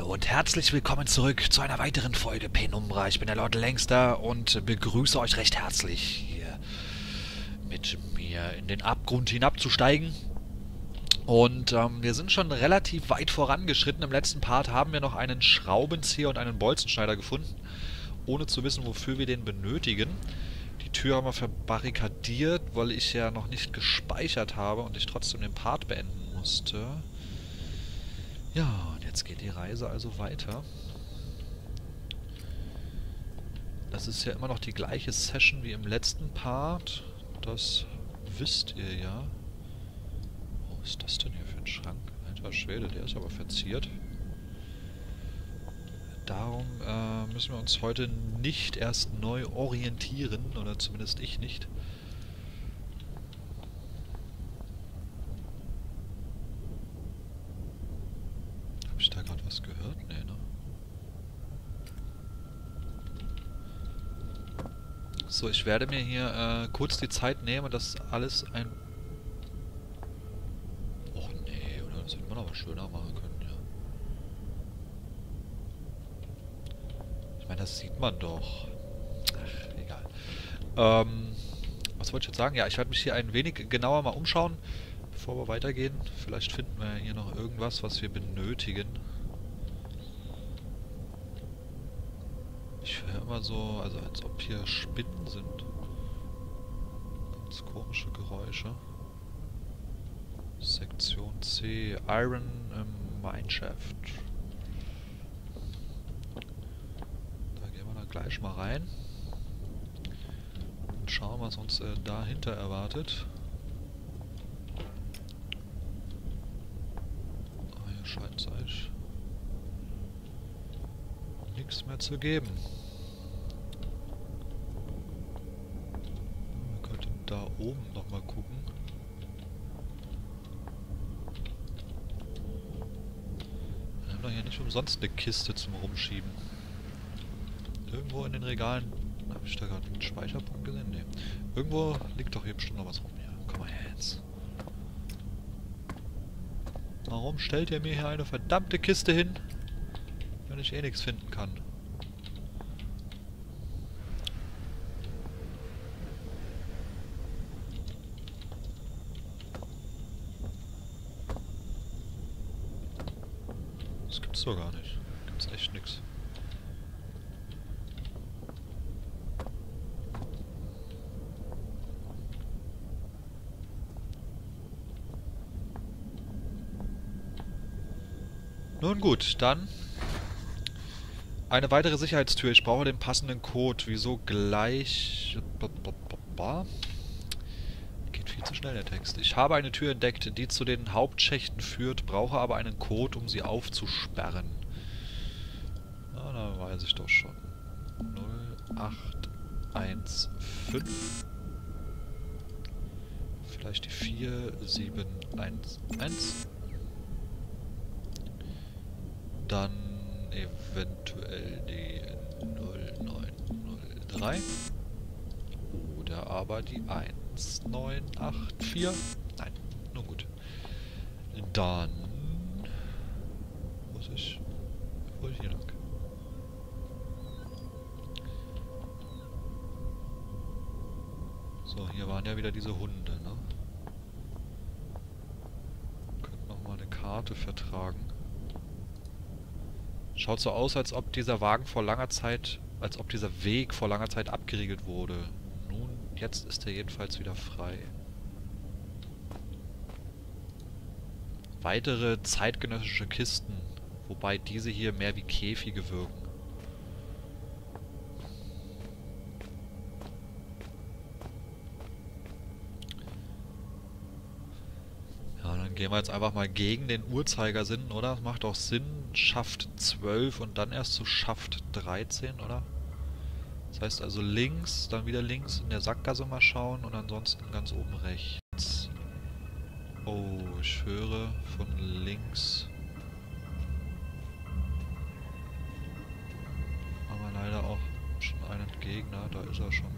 Und herzlich willkommen zurück zu einer weiteren Folge Penumbra. Ich bin der Lord Langster und begrüße euch recht herzlich, hier mit mir in den Abgrund hinabzusteigen. Und wir sind schon relativ weit vorangeschritten. Im letzten Part haben wir noch einen Schraubenzieher und einen Bolzenschneider gefunden, ohne zu wissen, wofür wir den benötigen. Die Tür haben wir verbarrikadiert, weil ich ja noch nicht gespeichert habe und ich trotzdem den Part beenden musste. Ja, und jetzt geht die Reise also weiter. Das ist ja immer noch die gleiche Session wie im letzten Part. Das wisst ihr ja. Was ist das denn hier für ein Schrank? Alter Schwede, der ist aber verziert. Darum müssen wir uns heute nicht erst neu orientieren, oder zumindest ich nicht. Habe ich da gerade was gehört? Nee, ne? So, ich werde mir hier kurz die Zeit nehmen, das alles ein... Och nee, oder das hätte man aber schöner machen können, ja. Ich meine, das sieht man doch. Ach, egal. Was wollte ich jetzt sagen? Ja, ich werde mich hier ein wenig genauer mal umschauen, bevor wir weitergehen. Vielleicht finden wir hier noch irgendwas, was wir benötigen. Ich höre immer so, also als ob hier Spinnen sind. Ganz komische Geräusche. Sektion C, Iron Mineshaft. Da gehen wir dann gleich mal rein. Und schauen, was uns dahinter erwartet. Ah, hier scheint es eigentlich nichts mehr zu geben. Wir könnten da oben nochmal gucken. Wir haben doch hier nicht umsonst eine Kiste zum Rumschieben. Irgendwo in den Regalen... Habe ich da gerade einen Speicherpunkt gesehen? Nee. Irgendwo liegt doch hier bestimmt noch was rum. Ja, komm mal her jetzt. Warum stellt ihr mir hier eine verdammte Kiste hin, wenn ich eh nichts finden kann? Das gibt's doch gar nicht. Gibt's echt nichts. Nun gut, dann eine weitere Sicherheitstür. Ich brauche den passenden Code. Wieso gleich... Geht viel zu schnell, der Text. Ich habe eine Tür entdeckt, die zu den Hauptschächten führt, brauche aber einen Code, um sie aufzusperren. Na, da weiß ich doch schon. 0815. Vielleicht die 4711. Dann eventuell die 0903. Oder aber die 1984. Nein, nun gut. Dann muss ich wohl hier lang. So, hier waren ja wieder diese Hunde, ne? Könnten noch mal eine Karte vertragen. Schaut so aus, als ob dieser Wagen vor langer Zeit, als ob dieser Weg vor langer Zeit abgeriegelt wurde. Nun, jetzt ist er jedenfalls wieder frei. Weitere zeitgenössische Kisten, wobei diese hier mehr wie Käfige wirken. Ja, dann gehen wir jetzt einfach mal gegen den Uhrzeigersinn, oder? Das macht doch Sinn. Schaft 12 und dann erst zu Schaft 13, oder? Das heißt also links, dann wieder links in der Sackgasse mal schauen und ansonsten ganz oben rechts. Oh, ich höre von links. Haben wir leider auch schon einen Gegner, da ist er schon.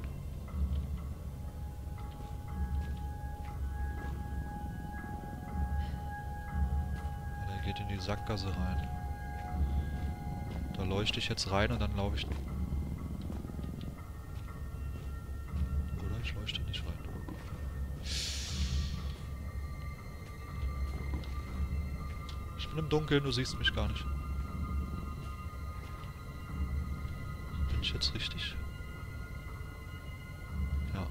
Der geht in die Sackgasse rein. Da leuchte ich jetzt rein und dann laufe ich... Oder ich leuchte nicht rein. Ich bin im Dunkeln, du siehst mich gar nicht. Bin ich jetzt richtig? Ja.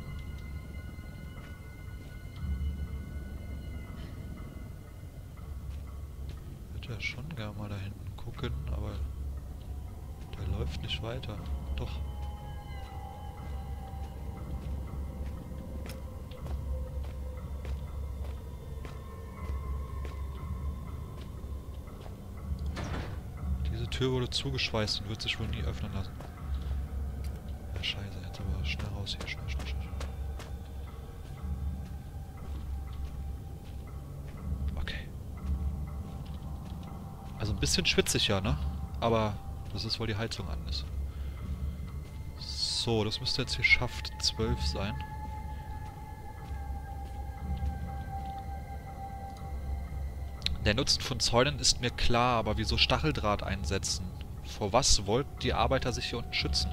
Ich würde ja schon gerne mal da hinten gucken, aber der läuft nicht weiter. Doch. Diese Tür wurde zugeschweißt und wird sich wohl nie öffnen lassen. Ja, scheiße, jetzt aber schnell raus hier. Schnell. Okay. Also ein bisschen schwitzig ja, ne? Aber das ist, weil die Heizung an ist. So, das müsste jetzt hier Schaft 12 sein. Der Nutzen von Zäunen ist mir klar, aber wieso Stacheldraht einsetzen? Vor was wollten die Arbeiter sich hier unten schützen?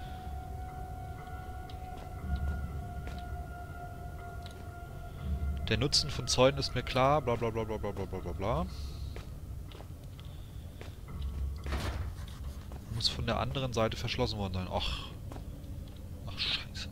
Der Nutzen von Zäunen ist mir klar, bla bla bla bla bla bla bla bla. Muss von der anderen Seite verschlossen worden sein. Ach, scheiße.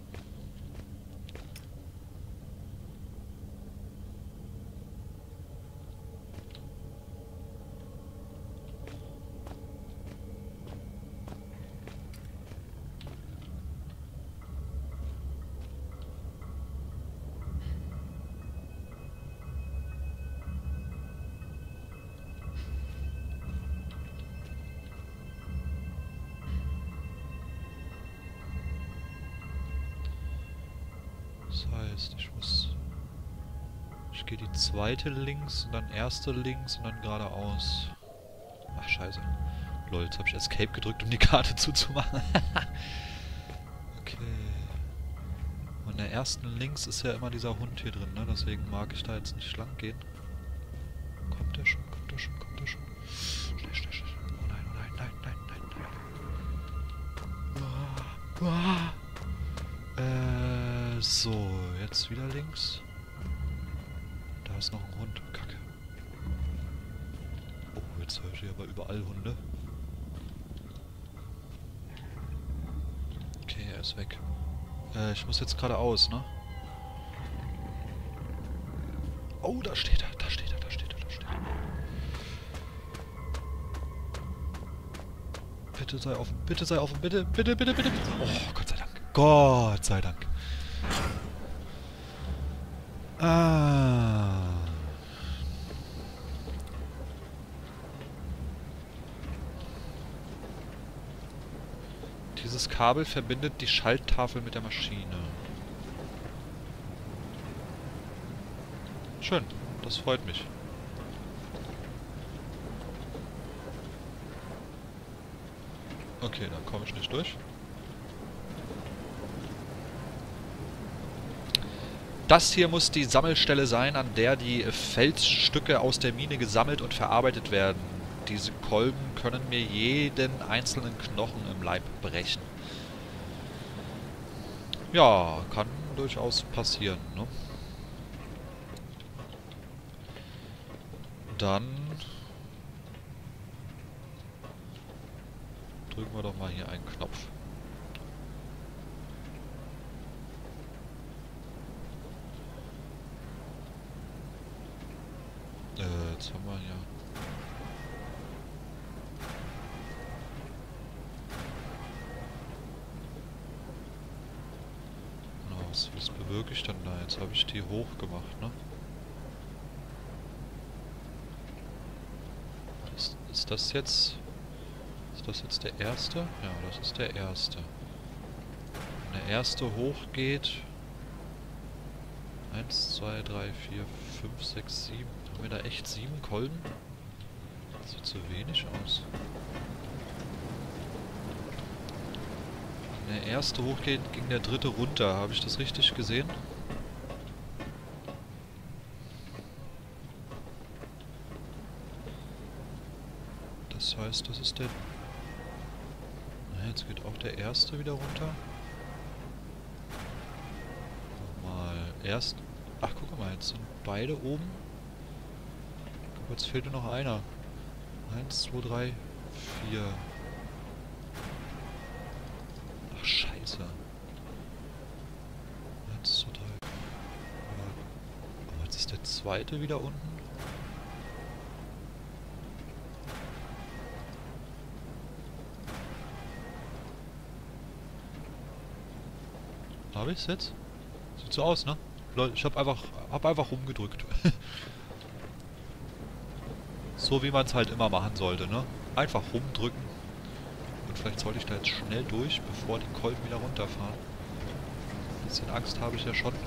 Das heißt, ich gehe die zweite links und dann erste links und dann geradeaus. Ach, scheiße. Lol, jetzt habe ich Escape gedrückt, um die Karte zuzumachen. Okay. Und in der ersten links ist ja immer dieser Hund hier drin, ne? Deswegen mag ich da jetzt nicht lang gehen. Kommt der schon? Schnell. Oh nein. So, jetzt wieder links. Da ist noch ein Hund. Kacke. Oh, jetzt höre ich hier aber überall Hunde. Okay, er ist weg. Ich muss jetzt geradeaus, ne? Oh, da steht er. Bitte sei offen. Bitte. Oh, Gott sei Dank. Ah. Dieses Kabel verbindet die Schalttafel mit der Maschine. Schön, das freut mich. Okay, dann komme ich nicht durch. Das hier muss die Sammelstelle sein, an der die Felsstücke aus der Mine gesammelt und verarbeitet werden. Diese Kolben können mir jeden einzelnen Knochen im Leib brechen. Ja, kann durchaus passieren, ne? Dann drücken wir doch mal hier einen Knopf. Jetzt haben wir hier... Was bewirke ich denn da? Jetzt habe ich die hoch gemacht, ne? Ist das jetzt der erste? Ja, das ist der erste. Wenn der erste hochgeht... 1, 2, 3, 4, 5, 6, 7. Haben wir da echt 7 Kolben? Das sieht zu wenig aus. Wenn der erste hochgeht, ging der dritte runter. Habe ich das richtig gesehen? Das heißt, das ist der Jetzt geht auch der erste wieder runter. Mal erst... Ach, guck mal, jetzt sind beide oben. Guck, jetzt fehlt nur noch einer. 1, 2, 3, 4. Ach, scheiße. 1, 2, 3. Oh, jetzt ist der zweite wieder unten. Habe ich es jetzt? Sieht so aus, ne? Leute, ich hab einfach rumgedrückt. So wie man es halt immer machen sollte, ne? Einfach rumdrücken. Und vielleicht sollte ich da jetzt schnell durch, bevor die Kolben wieder runterfahren. Ein bisschen Angst habe ich ja schon.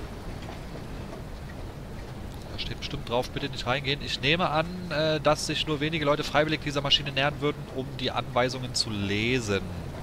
Da steht bestimmt drauf, bitte nicht reingehen. Ich nehme an, dass sich nur wenige Leute freiwillig dieser Maschine nähern würden, um die Anweisungen zu lesen.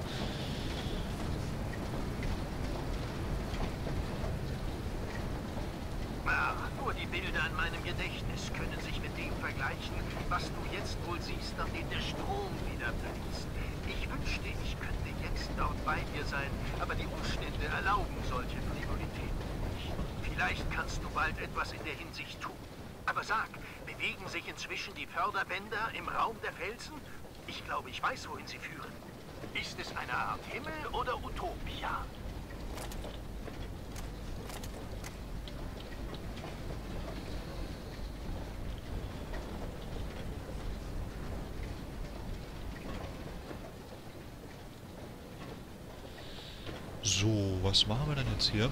Was du jetzt wohl siehst, nachdem der Strom wieder fließt. Ich wünschte, ich könnte jetzt dort bei dir sein, aber die Umstände erlauben solche Frivolitäten nicht. Vielleicht kannst du bald etwas in der Hinsicht tun. Aber sag, bewegen sich inzwischen die Förderbänder im Raum der Felsen? Ich glaube, ich weiß, wohin sie führen. Ist es eine Art Himmel oder Utopia? So, was machen wir denn jetzt hier?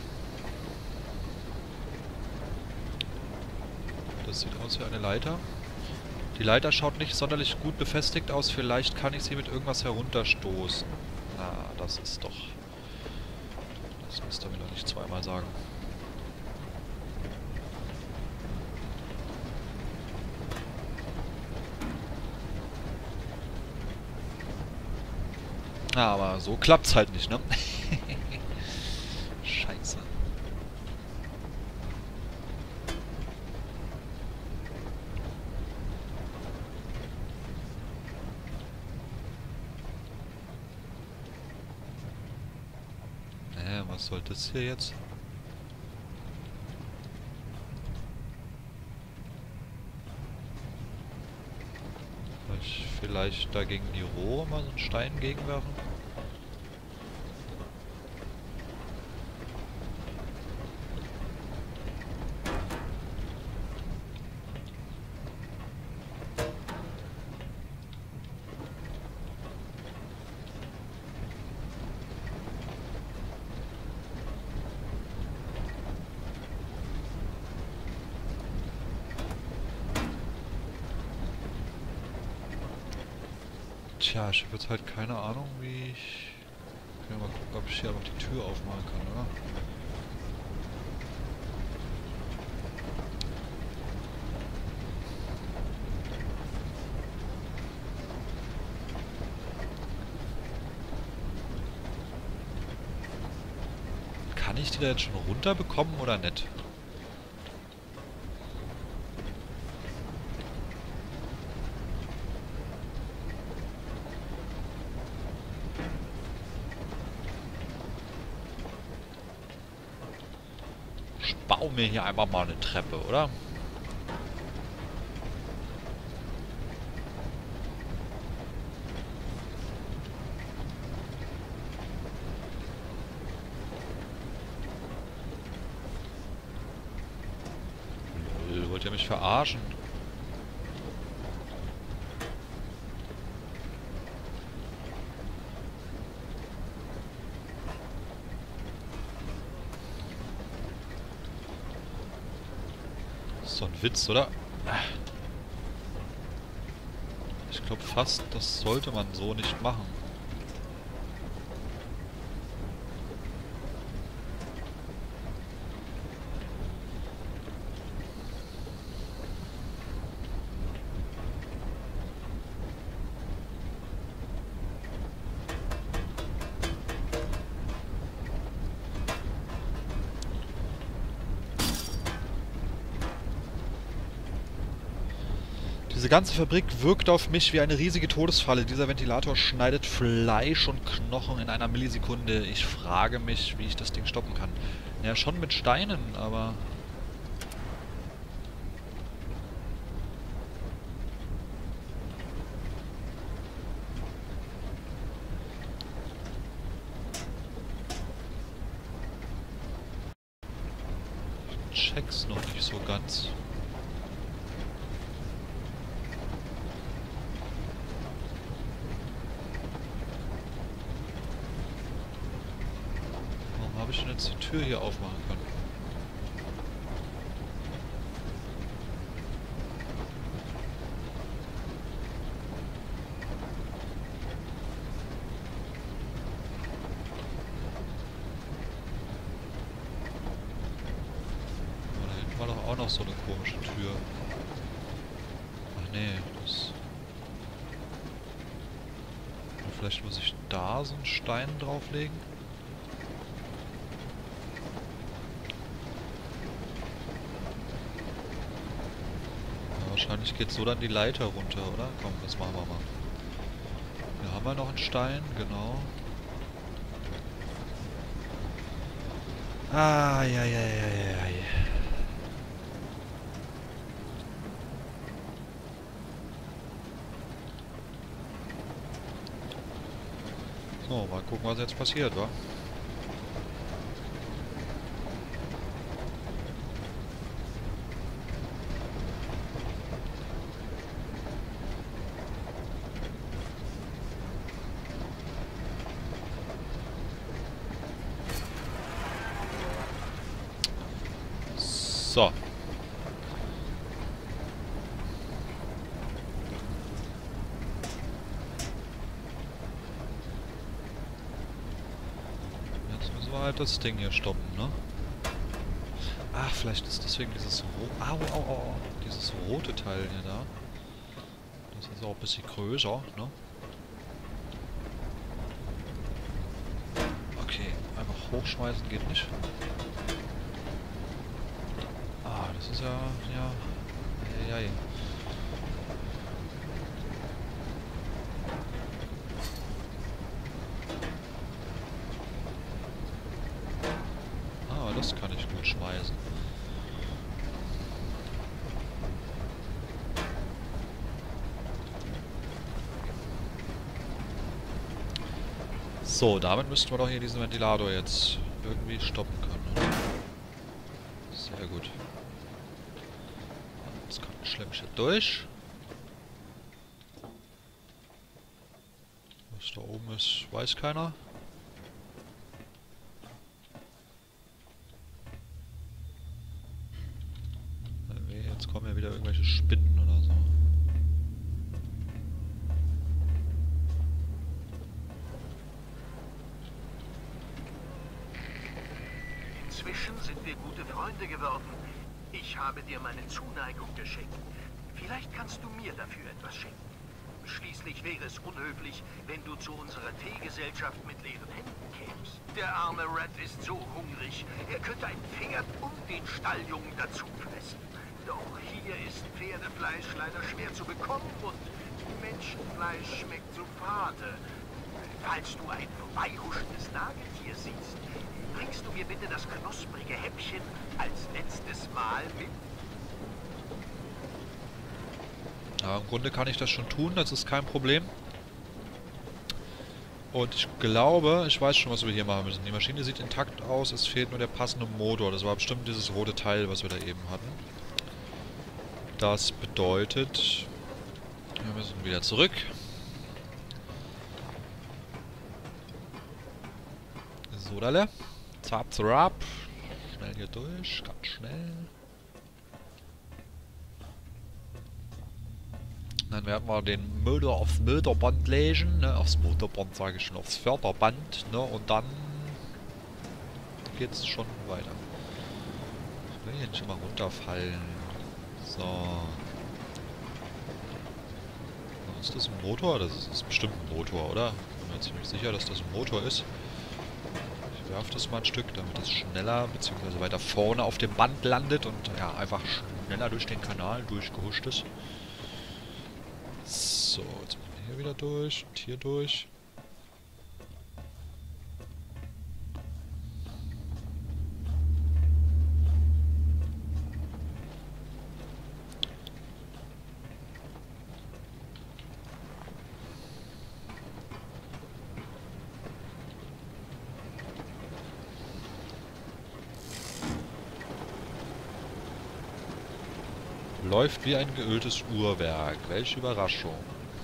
Das sieht aus wie eine Leiter. Die Leiter schaut nicht sonderlich gut befestigt aus. Vielleicht kann ich sie mit irgendwas herunterstoßen. Na, das ist doch... Das müsst ihr mir doch nicht zweimal sagen. Aber so klappt's halt nicht, ne? Scheiße. Was soll das hier jetzt? Vielleicht dagegen die Rohre mal so einen Stein gegenwerfen? Tja, ich habe jetzt halt keine Ahnung, wie ich... Ich kann mal gucken, ob ich hier noch die Tür aufmachen kann, oder? Kann ich die da jetzt schon runterbekommen oder nicht? Bau mir hier einfach mal eine Treppe, oder? Wollt ihr mich verarschen? So ein Witz, oder? Ich glaube fast, das sollte man so nicht machen. Diese ganze Fabrik wirkt auf mich wie eine riesige Todesfalle. Dieser Ventilator schneidet Fleisch und Knochen in einer Millisekunde. Ich frage mich, wie ich das Ding stoppen kann. Ja, schon mit Steinen, aber... Ich check's noch nicht so ganz. Habe ich denn jetzt die Tür hier aufmachen können? Aber da hinten war doch auch noch so eine komische Tür. Ach nee, das... Vielleicht muss ich da so einen Stein drauflegen? Wahrscheinlich geht so dann die Leiter runter, oder? Komm, das machen wir mal. Hier haben wir noch einen Stein, genau. Ah, ja, ja, ja, ja, ja. So, mal gucken, was jetzt passiert, wa? So. Jetzt müssen wir halt das Ding hier stoppen, ne? Ach, vielleicht ist deswegen dieses dieses rote Teil hier da. Das ist auch ein bisschen größer, ne? Okay, einfach hochschmeißen geht nicht. Das ist ja... Eieiei. Ah, das kann ich gut schmeißen. So, damit müssten wir doch hier diesen Ventilator jetzt irgendwie stoppen können, oder? Sehr gut. Jetzt kommt ein Schlämmchen durch. Was da oben ist, weiß keiner. Jetzt kommen ja wieder irgendwelche Spinnen oder so. Inzwischen sind wir gute Freunde geworden. Ich habe dir meine Zuneigung geschenkt. Vielleicht kannst du mir dafür etwas schenken. Schließlich wäre es unhöflich, wenn du zu unserer Teegesellschaft mit leeren Händen kämst. Der arme Red ist so hungrig, er könnte ein Pferd und den Stalljungen dazu fressen. Doch hier ist Pferdefleisch leider schwer zu bekommen und Menschenfleisch schmeckt so fade. Falls du ein vorbeihuschendes Nagetier siehst, bringst du mir bitte das knusprige Häppchen als letztes Mal mit? Ja, im Grunde kann ich das schon tun, das ist kein Problem. Und ich glaube, ich weiß schon, was wir hier machen müssen. Die Maschine sieht intakt aus, es fehlt nur der passende Motor. Das war bestimmt dieses rote Teil, was wir da eben hatten. Das bedeutet, wir müssen wieder zurück. So, Dalle. Zap, zap. Schnell hier durch, ganz schnell. Dann werden wir den Motor aufs Motorband legen, ne? Aufs Motorband sage ich schon, aufs Förderband, ne? Und dann geht's schon weiter. Ich will hier nicht immer runterfallen. So. Ist das ein Motor? Das ist bestimmt ein Motor, oder? Ich bin mir ziemlich sicher, dass das ein Motor ist. Ich werfe das mal ein Stück, damit es schneller bzw. weiter vorne auf dem Band landet und ja, einfach schneller durch den Kanal durchgehuscht ist. So, jetzt müssen wir hier wieder durch und hier durch. Läuft wie ein geöltes Uhrwerk. Welche Überraschung.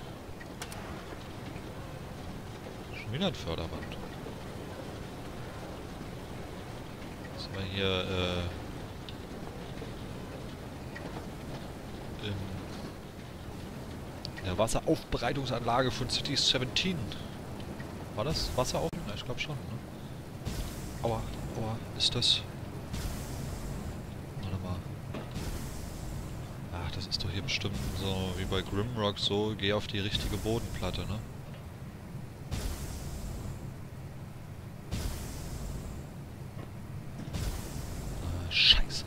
Schon wieder ein Förderband. Sind wir hier in der Wasseraufbereitungsanlage von City 17. War das Wasser? Ja, ich glaube schon, ne? Aua, aua, ist das... Warte mal. Ach, das ist doch hier bestimmt so wie bei Grimrock so, geh auf die richtige Bodenplatte, ne? Ah, scheiße.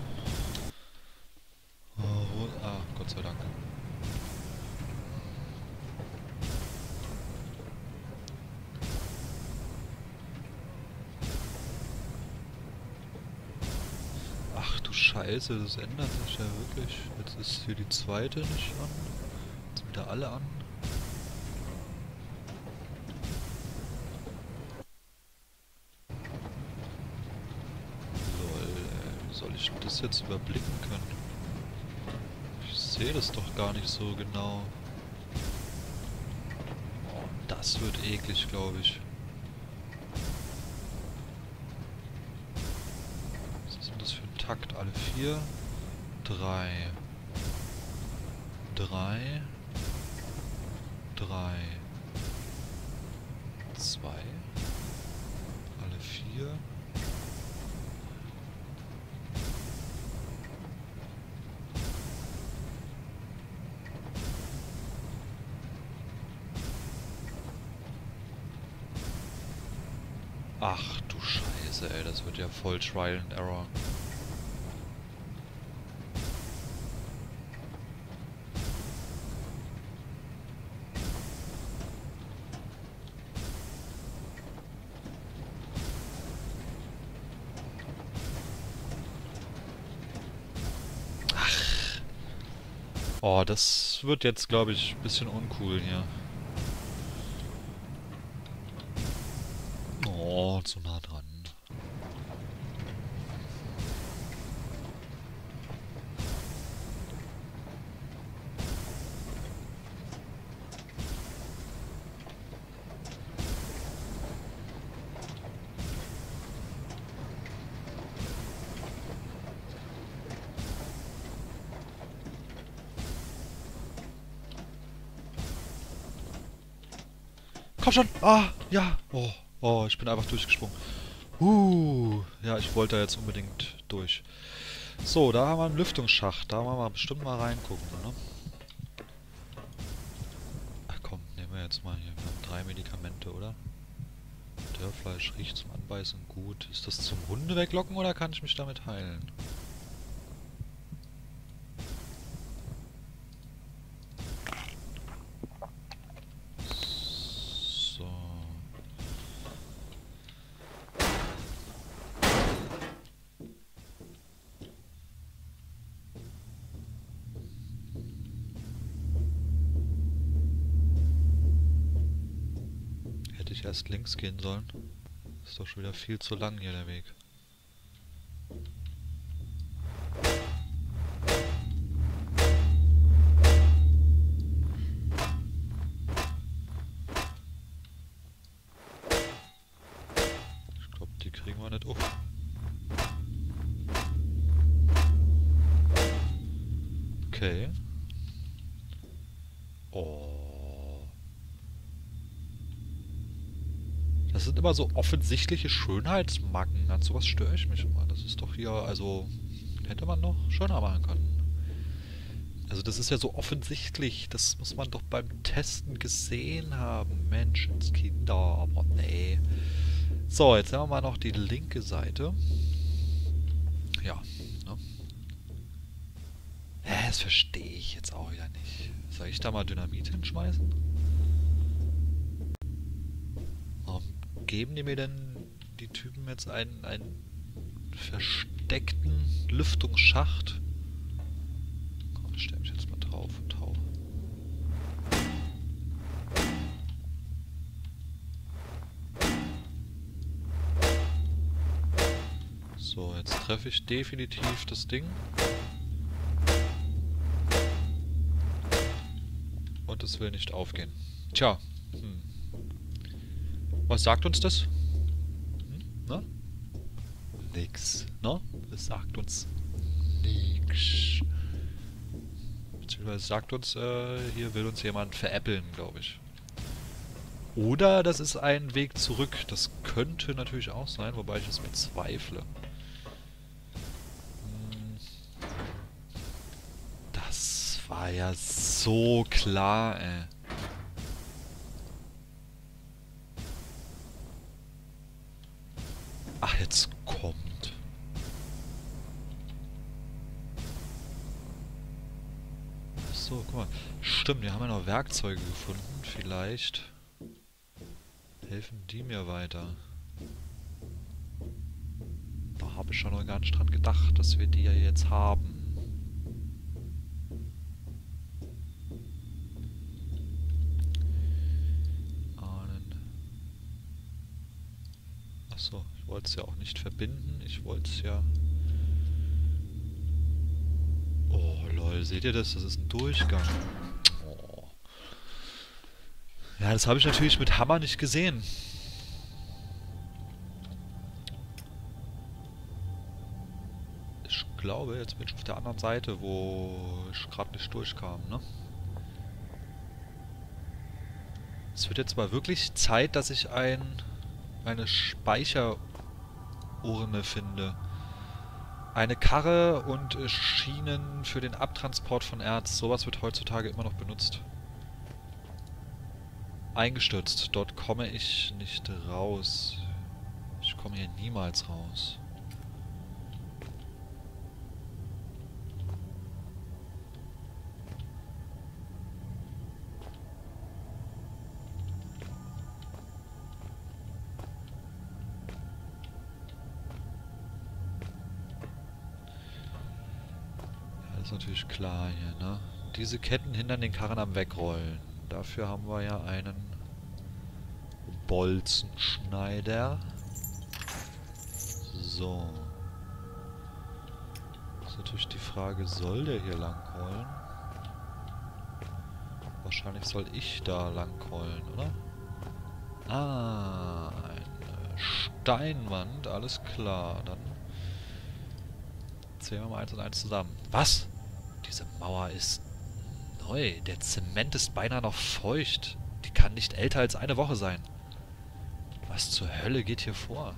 Oh, Gott sei Dank. Ach du Scheiße, das ändert sich ja wirklich. Jetzt ist hier die zweite nicht an. Jetzt sind wieder alle an. Lol, ey. Wie soll ich das jetzt überblicken können? Ich sehe das doch gar nicht so genau. Oh, das wird eklig, glaube ich. Was ist denn das für ein Takt? Alle 4, 3, 3, 3, 2, alle 4. Ach du Scheiße, ey, das wird ja voll Trial and Error. Oh, das wird jetzt, glaube ich, ein bisschen uncool hier. Oh, zu nah dran. Komm schon! Ah, ja! Oh, oh, ich bin einfach durchgesprungen. Ja, ich wollte da jetzt unbedingt durch. So, da haben wir einen Lüftungsschacht. Da wollen wir bestimmt mal reingucken, ne? Ach komm, nehmen wir jetzt mal hier. Wir haben 3 Medikamente, oder? Dörrfleisch riecht zum Anbeißen gut. Ist das zum Hunde weglocken oder kann ich mich damit heilen? So. Hätte ich erst links gehen sollen. Ist doch schon wieder viel zu lang hier der Weg. Ich glaube, die kriegen wir nicht auf. Okay. Oh. Das sind immer so offensichtliche Schönheitsmacken. An sowas störe ich mich immer. Das ist doch hier, also, hätte man noch schöner machen können. Also das ist ja so offensichtlich. Das muss man doch beim Testen gesehen haben. Menschenskinder, aber nee. So, jetzt haben wir mal noch die linke Seite. Ja. Ne? Das verstehe ich jetzt auch wieder nicht. Soll ich da mal Dynamit hinschmeißen? Warum geben die mir denn die Typen jetzt einen versteckten Lüftungsschacht? Komm, ich stell mich jetzt mal drauf und hau. So, jetzt treffe ich definitiv das Ding. Und es will nicht aufgehen. Tja. Was sagt uns das? Na? Nix. Ne? Es sagt uns nix. Beziehungsweise sagt uns, hier will uns jemand veräppeln, glaube ich. Oder das ist ein Weg zurück. Das könnte natürlich auch sein, wobei ich es bezweifle. Das war ja so klar, ey. Ach, jetzt kommt. So, guck mal. Stimmt, wir haben ja noch Werkzeuge gefunden. Vielleicht helfen die mir weiter. Da habe ich schon noch gar nicht dran gedacht, dass wir die ja jetzt haben. Achso, ich wollte es ja auch nicht verbinden. Ich wollte es ja... Oh, lol, seht ihr das? Das ist ein Durchgang. Oh. Ja, das habe ich natürlich mit Hammer nicht gesehen. Ich glaube, jetzt bin ich auf der anderen Seite, wo ich gerade nicht durchkam, ne? Es wird jetzt mal wirklich Zeit, dass ich eine Speicherurne finde. Eine Karre und Schienen für den Abtransport von Erz. Sowas wird heutzutage immer noch benutzt. Eingestürzt. Dort komme ich nicht raus. Ich komme hier niemals raus. Das ist natürlich klar hier, ne? Diese Ketten hindern den Karren am Wegrollen. Dafür haben wir ja einen Bolzenschneider. So. Ist natürlich die Frage, soll der hier lang rollen? Wahrscheinlich soll ich da lang rollen, oder? Ah, eine Steinwand, alles klar. Dann zählen wir mal 1 und 1 zusammen. Was? Diese Mauer ist neu. Der Zement ist beinahe noch feucht. Die kann nicht älter als eine Woche sein. Was zur Hölle geht hier vor?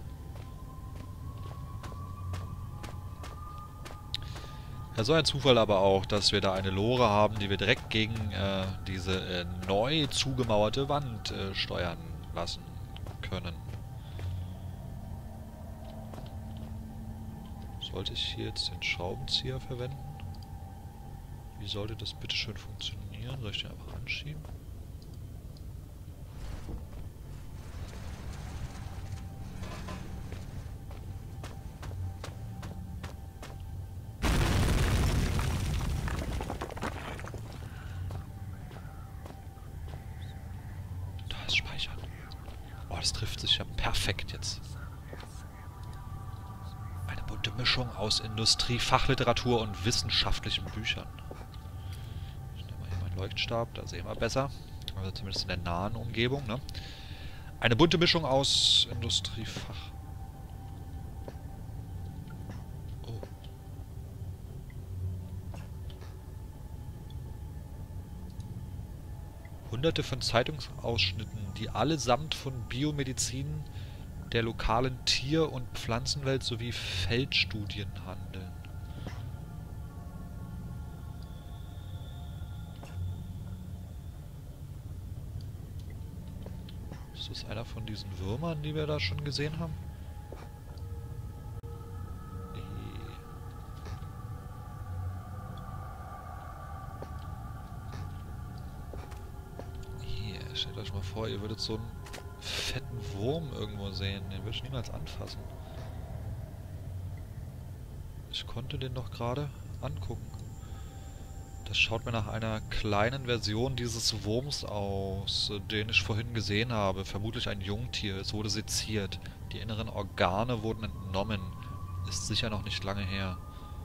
Ja, so ein Zufall aber auch, dass wir da eine Lore haben, die wir direkt gegen diese neu zugemauerte Wand steuern lassen können. Sollte ich hier jetzt den Schraubenzieher verwenden? Wie sollte das bitte schön funktionieren? Soll ich den einfach anschieben? Da ist Speichern. Oh, das trifft sich ja perfekt jetzt. Eine bunte Mischung aus Industrie, Fachliteratur und wissenschaftlichen Büchern. Ich nehme mal hier meinen Leuchtstab, da sehen wir besser. Also zumindest in der nahen Umgebung, ne? Eine bunte Mischung aus Industriefach. Oh. Hunderte von Zeitungsausschnitten, die allesamt von Biomedizin, der lokalen Tier- und Pflanzenwelt sowie Feldstudien handeln. Ist das einer von diesen Würmern, die wir da schon gesehen haben? Stellt euch mal vor, ihr würdet so einen fetten Wurm irgendwo sehen. Den würde ich niemals anfassen. Ich konnte den doch gerade angucken. Das schaut mir nach einer kleinen Version dieses Wurms aus, den ich vorhin gesehen habe. Vermutlich ein Jungtier. Es wurde seziert. Die inneren Organe wurden entnommen. Ist sicher noch nicht lange her.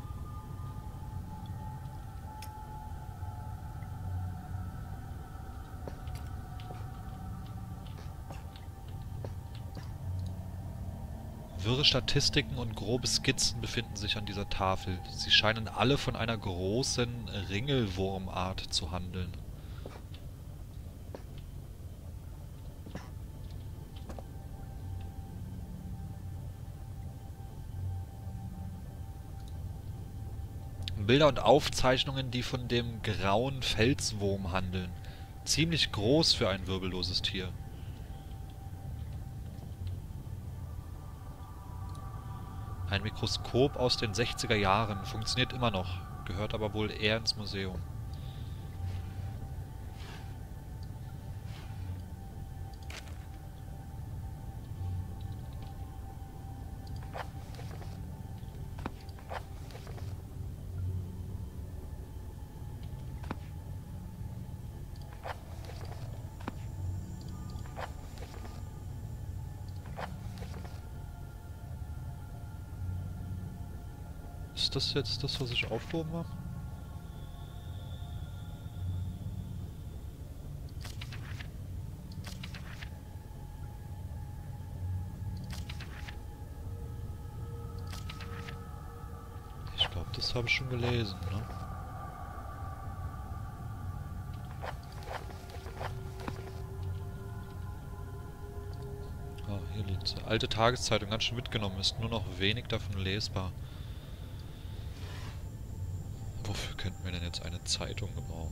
Wirre Statistiken und grobe Skizzen befinden sich an dieser Tafel. Sie scheinen alle von einer großen Ringelwurmart zu handeln. Bilder und Aufzeichnungen, die von dem grauen Felswurm handeln. Ziemlich groß für ein wirbelloses Tier. Ein Mikroskop aus den 60er Jahren, funktioniert immer noch, gehört aber wohl eher ins Museum. Ist das jetzt das, was ich aufgehoben habe? Ich glaube, das habe ich schon gelesen, ne? Ah, hier liegt sie. Alte Tageszeitung, ganz schön mitgenommen, ist nur noch wenig davon lesbar. Wofür könnten wir denn jetzt eine Zeitung gebrauchen?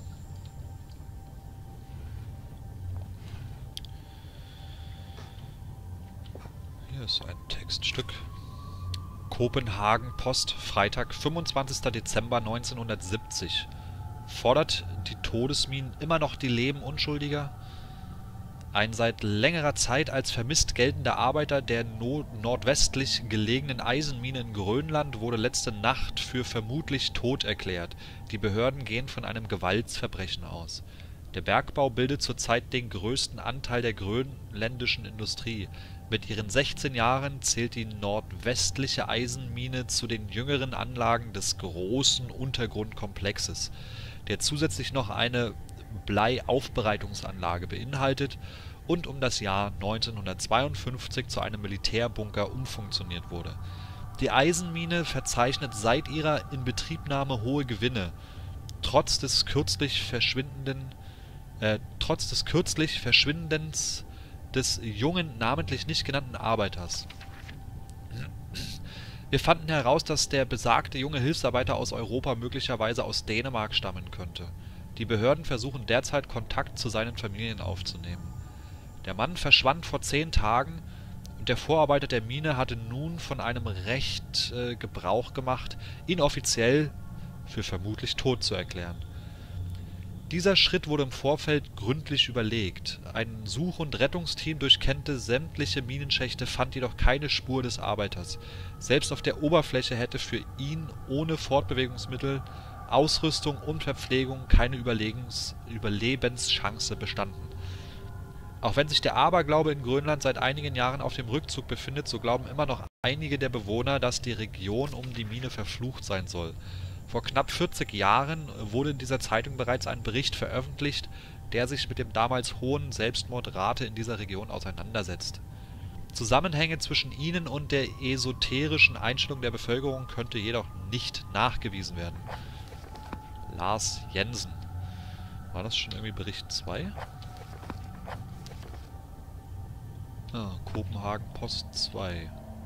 Hier ist ein Textstück. Kopenhagen Post, Freitag, 25. Dezember 1970. Fordert die Todesminen immer noch die Leben Unschuldiger? Ein seit längerer Zeit als vermisst geltender Arbeiter der nordwestlich gelegenen Eisenmine in Grönland wurde letzte Nacht für vermutlich tot erklärt. Die Behörden gehen von einem Gewaltverbrechen aus. Der Bergbau bildet zurzeit den größten Anteil der grönländischen Industrie. Mit ihren 16 Jahren zählt die nordwestliche Eisenmine zu den jüngeren Anlagen des großen Untergrundkomplexes, der zusätzlich noch eine Bleiaufbereitungsanlage beinhaltet und um das Jahr 1952 zu einem Militärbunker umfunktioniert wurde. Die Eisenmine verzeichnet seit ihrer Inbetriebnahme hohe Gewinne, trotz des kürzlich Verschwindens des jungen, namentlich nicht genannten Arbeiters. Wir fanden heraus, dass der besagte junge Hilfsarbeiter aus Europa möglicherweise aus Dänemark stammen könnte. Die Behörden versuchen derzeit Kontakt zu seinen Familien aufzunehmen. Der Mann verschwand vor 10 Tagen und der Vorarbeiter der Mine hatte nun von einem Recht Gebrauch gemacht, ihn offiziell für vermutlich tot zu erklären. Dieser Schritt wurde im Vorfeld gründlich überlegt. Ein Such- und Rettungsteam durchkämmte sämtliche Minenschächte, fand jedoch keine Spur des Arbeiters. Selbst auf der Oberfläche hätte für ihn ohne Fortbewegungsmittel, Ausrüstung und Verpflegung keine Überlebenschance bestanden. Auch wenn sich der Aberglaube in Grönland seit einigen Jahren auf dem Rückzug befindet, so glauben immer noch einige der Bewohner, dass die Region um die Mine verflucht sein soll. Vor knapp 40 Jahren wurde in dieser Zeitung bereits ein Bericht veröffentlicht, der sich mit dem damals hohen Selbstmordrate in dieser Region auseinandersetzt. Zusammenhänge zwischen ihnen und der esoterischen Einstellung der Bevölkerung könnte jedoch nicht nachgewiesen werden. Lars Jensen. War das schon irgendwie Bericht 2? Ah, Kopenhagen Post 2.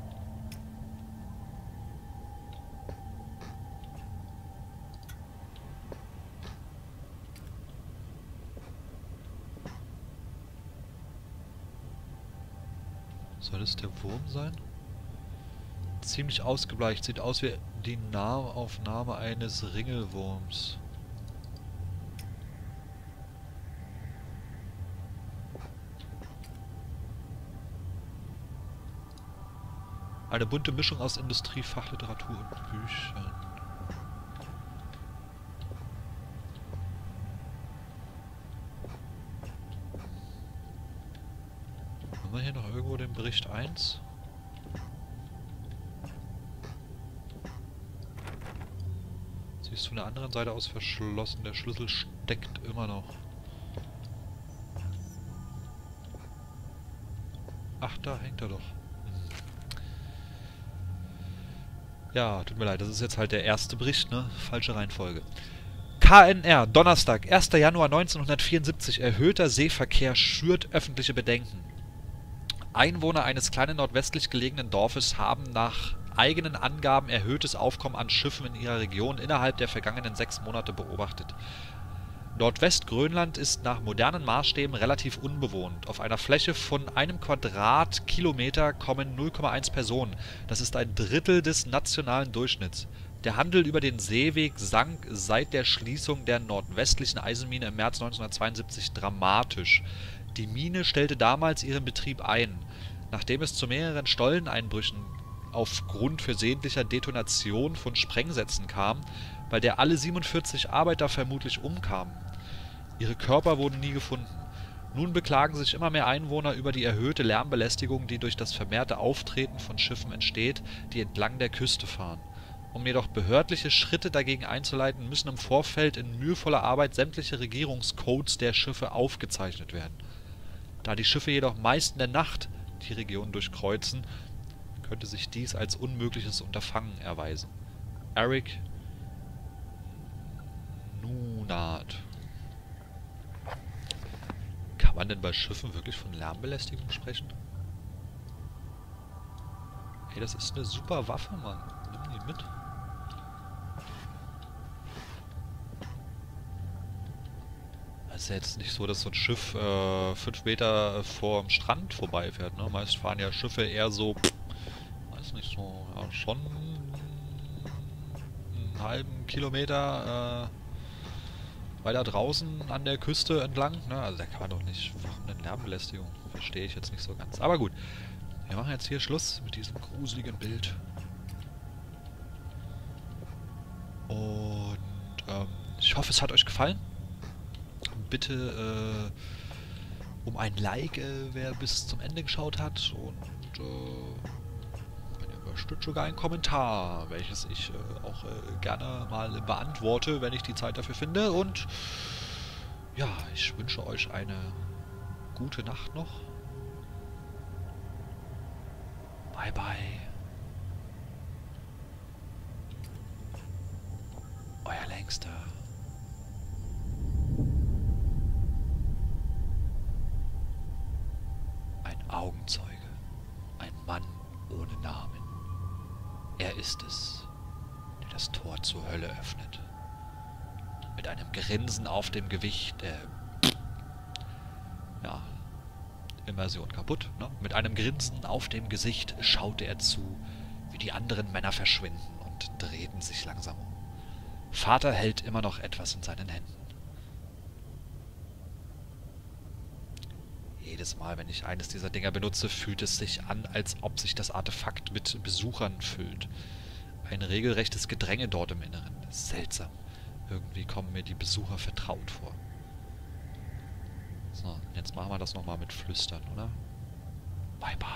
Soll es der Wurm sein? Ziemlich ausgebleicht, sieht aus wie die Nahaufnahme eines Ringelwurms. Eine bunte Mischung aus Industrie, Fachliteratur und Büchern. Haben wir hier noch irgendwo den Bericht 1? Sie ist von der anderen Seite aus verschlossen. Der Schlüssel steckt immer noch. Ach, da hängt er doch. Ja, tut mir leid, das ist jetzt halt der erste Bericht, ne? Falsche Reihenfolge. KNR, Donnerstag, 1. Januar 1974. Erhöhter Seeverkehr schürt öffentliche Bedenken. Einwohner eines kleinen nordwestlich gelegenen Dorfes haben nach eigenen Angaben erhöhtes Aufkommen an Schiffen in ihrer Region innerhalb der vergangenen 6 Monate beobachtet. Nordwestgrönland ist nach modernen Maßstäben relativ unbewohnt. Auf einer Fläche von 1 Quadratkilometer kommen 0,1 Personen. Das ist ein Drittel des nationalen Durchschnitts. Der Handel über den Seeweg sank seit der Schließung der nordwestlichen Eisenmine im März 1972 dramatisch. Die Mine stellte damals ihren Betrieb ein. Nachdem es zu mehreren Stolleneinbrüchen aufgrund versehentlicher Detonation von Sprengsätzen kam, bei der alle 47 Arbeiter vermutlich umkamen. Ihre Körper wurden nie gefunden. Nun beklagen sich immer mehr Einwohner über die erhöhte Lärmbelästigung, die durch das vermehrte Auftreten von Schiffen entsteht, die entlang der Küste fahren. Um jedoch behördliche Schritte dagegen einzuleiten, müssen im Vorfeld in mühevoller Arbeit sämtliche Regierungscodes der Schiffe aufgezeichnet werden. Da die Schiffe jedoch meist in der Nacht die Region durchkreuzen, könnte sich dies als unmögliches Unterfangen erweisen. Eric Nunat. Kann man denn bei Schiffen wirklich von Lärmbelästigung sprechen? Ey, das ist eine super Waffe, Mann. Nimm die mit. Es ist ja jetzt nicht so, dass so ein Schiff 5 Meter vorm Strand vorbeifährt, ne? Meist fahren ja Schiffe eher so, weiß nicht, so, ja, schon einen halben Kilometer weiter draußen an der Küste entlang, ne? Also da kann man doch nicht, warum denn Lärmbelästigung? Verstehe ich jetzt nicht so ganz. Aber gut, wir machen jetzt hier Schluss mit diesem gruseligen Bild. Und ich hoffe, es hat euch gefallen. Bitte um ein Like, wer bis zum Ende geschaut hat, und wenn ihr möchtet, sogar einen Kommentar, welches ich auch gerne mal beantworte, wenn ich die Zeit dafür finde. Und ja, ich wünsche euch eine gute Nacht noch. Bye bye. Euer Längster. Augenzeuge, ein Mann ohne Namen. Er ist es, der das Tor zur Hölle öffnet. Mit einem Grinsen auf dem Gewicht, ja, Immersion kaputt, ne? Mit einem Grinsen auf dem Gesicht schaute er zu, wie die anderen Männer verschwinden und drehten sich langsam um. Vater hält immer noch etwas in seinen Händen. Jedes Mal, wenn ich eines dieser Dinger benutze, fühlt es sich an, als ob sich das Artefakt mit Besuchern füllt. Ein regelrechtes Gedränge dort im Inneren. Seltsam. Irgendwie kommen mir die Besucher vertraut vor. So, jetzt machen wir das nochmal mit Flüstern, oder? Bye bye.